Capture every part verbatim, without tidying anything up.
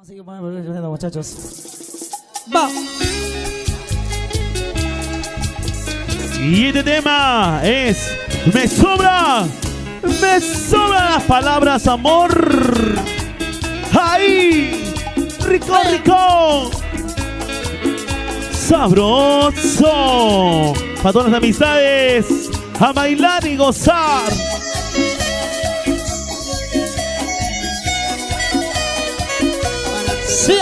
Así que bueno, muchachos. Va. Y este tema es Me sobra, me sobran las palabras, amor. ¡Ay! ¡Rico, rico! ¡Sabroso! Para todas las amistades, a bailar y gozar. ¡Sí!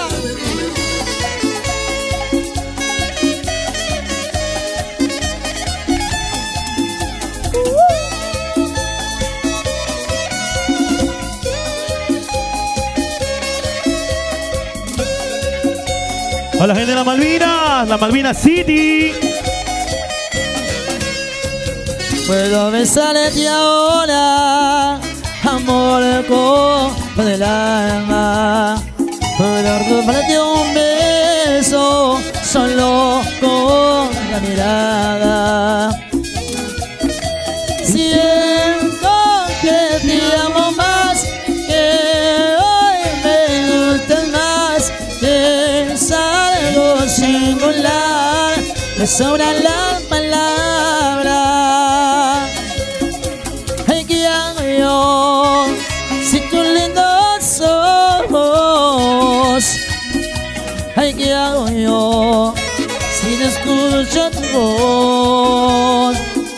A la gente de la Malvinas, la Malvinas City. Puedo besarte ahora, amor con el alma. Puedo darte un beso solo con la mirada. Siento que te amo más, que hoy me gustas más, que es algo singular, me sobran las palabras. Ay, ¿qué hago yo si tus lindos ojos? Ay, ¿qué hago yo si no escucho tu voz?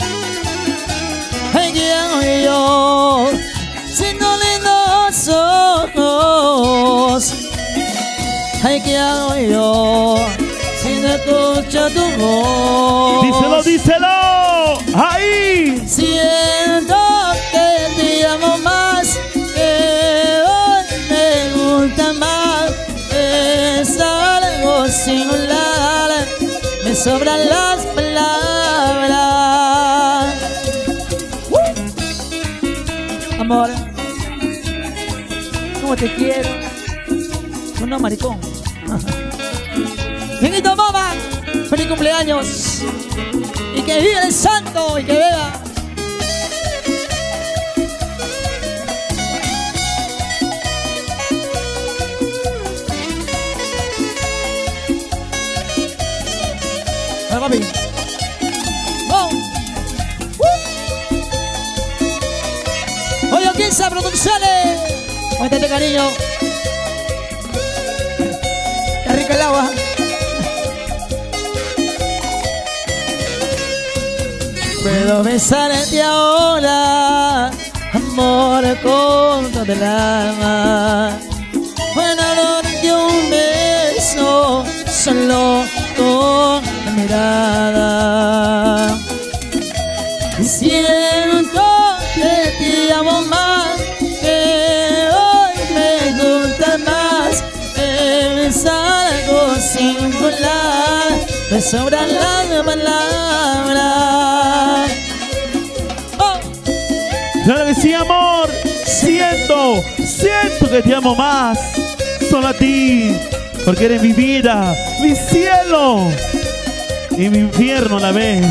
Ay, ¿qué hago yo si tus lindos ojos? Ay, ¿qué hago yo si no escucho tu voz? Díselo, díselo. ¡Ahí! Siento que te amo más, que hoy me gusta más, es algo singular, me sobran las palabras. ¡Uh! Amor, ¿cómo te quiero? Uno maricón. Bienito, mamá, feliz cumpleaños. Y que viva el santo y que beba. Dale, papi. ¡Oh! ¡Uh! Oye, Quinza Producciones. Cuéntate, cariño. Qué rico el agua. Puedo besarte ahora, amor con todo el alma. Puedo darte un beso solo con la mirada. Siento que te amo más, que hoy me gusta más, es algo singular, me sobran las palabras. Claro que sí, amor. Siento, siento que te amo más. Solo a ti. Porque eres mi vida, mi cielo y mi infierno a la vez.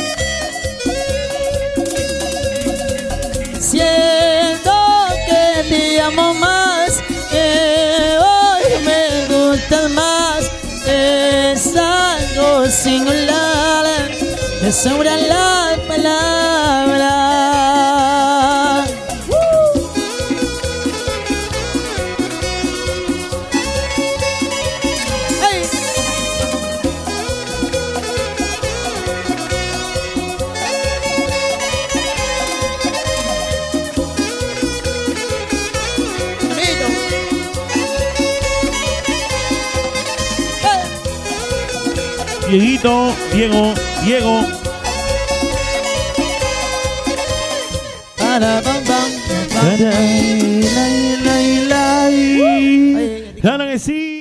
Siento que te amo más, que hoy me gustas más, es algo singular, me sobran las palabras. Dieguito, Diego, Diego. Para, pam, pam, pam. Lai, lai, lai, lai. Claro que sí.